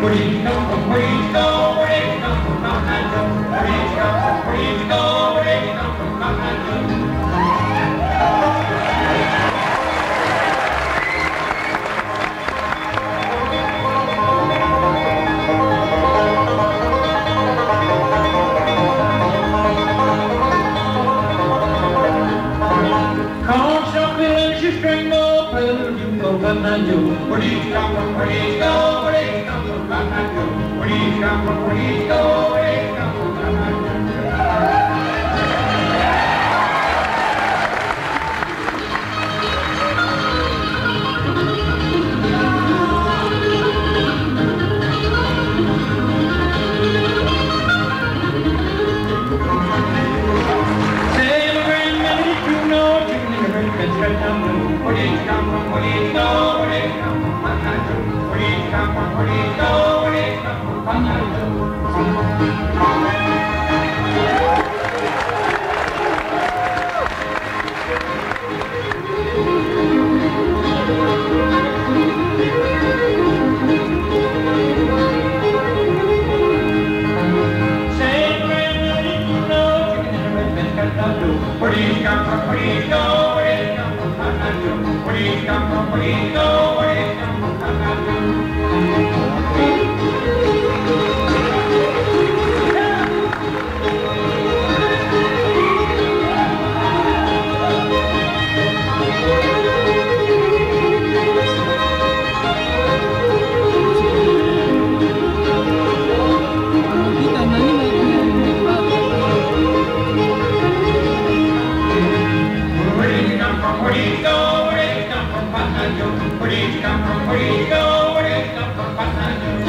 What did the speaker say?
Where did you come from? Where did you go? Where did you come from, Mountain Joe? Where did you come from? Where did you go? Where did you come from, Mountain Joe? Where did you come from? Where did you go? Where did you come from, Mountain Joe? Where did you come from? Where did you go? Where did you come from, Mountain Joe? Say, my grandmother, did you know chicken in the red bed straight down blue? Where did you come from? Where did you go? Where did you come from, Mountain Joe? Where did you come from? Where did you go? Where did you come from, Mountain Joe? Where do you come from? Where do you go? Where do you come from, Mountain Joe? Where do you come from? Where do you go? Where do you come from, Mountain Joe? Where did you come from? Where did you go? Where did you come from, Mountain Joe?